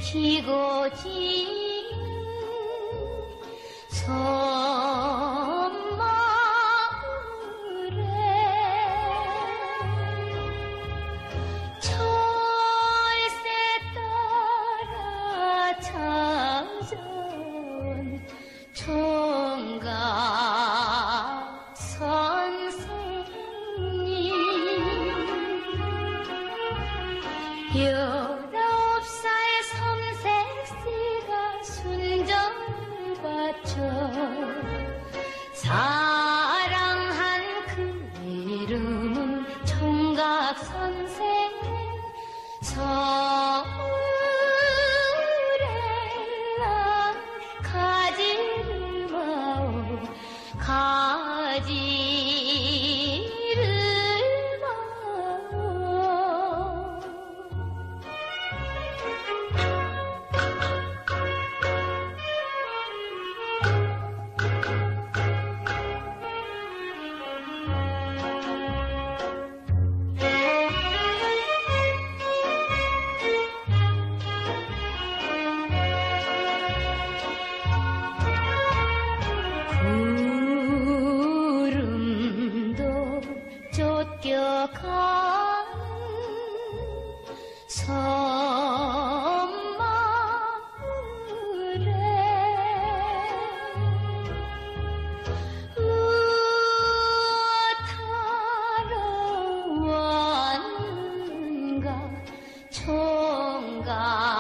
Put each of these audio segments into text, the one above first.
피고 지는 섬마을에 철새 따라 찾아온 총각 선생님 19살 섬색시가 순정을 바쳐 사랑한 그 이름은 총각 선생님 서울에 난 가지를 마오 가지를 마오 구름도 쫓겨가는 섬마을에 무엇하러 왔는가 총각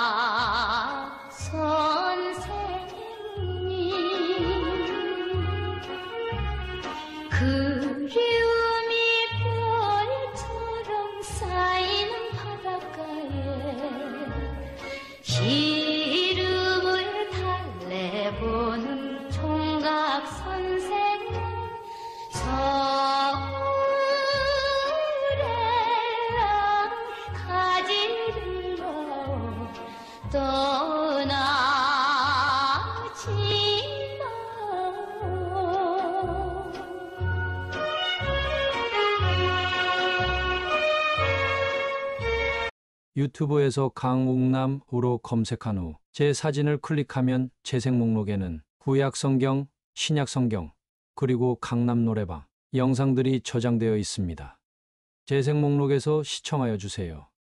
선생님 그리움이 별처럼 쌓이는 바닷가에 시름을 달래보는 총각 선생님 서울에 난 가지를 마오 떠나지 마오 유튜브에서 강옥남으로 검색한 후 제 사진을 클릭하면 재생 목록에는 구약성경, 신약성경, 그리고 강남 노래방 영상들이 저장되어 있습니다. 재생 목록에서 시청하여 주세요.